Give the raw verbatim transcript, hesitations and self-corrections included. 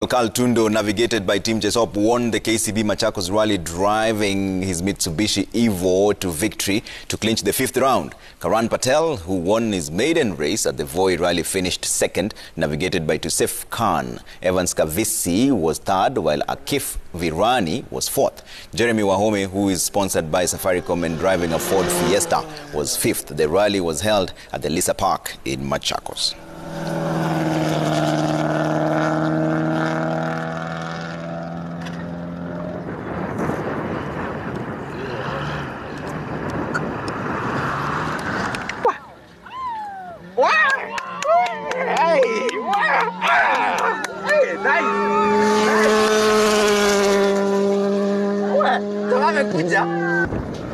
Carl Tundo, navigated by Tim Jessop, won the K C B Machakos rally, driving his Mitsubishi Evo to victory to clinch the fifth round. Karan Patel, who won his maiden race at the Voi rally, finished second, navigated by Tusef Khan. Evans Kavisi was third, while Akif Virani was fourth. Jeremy Wahome, who is sponsored by Safaricom and driving a Ford Fiesta, was fifth. The rally was held at the Lisa Park in Machakos. Wow! Hey! Wow! Hey, nice! Nice! What? Tolong aku je.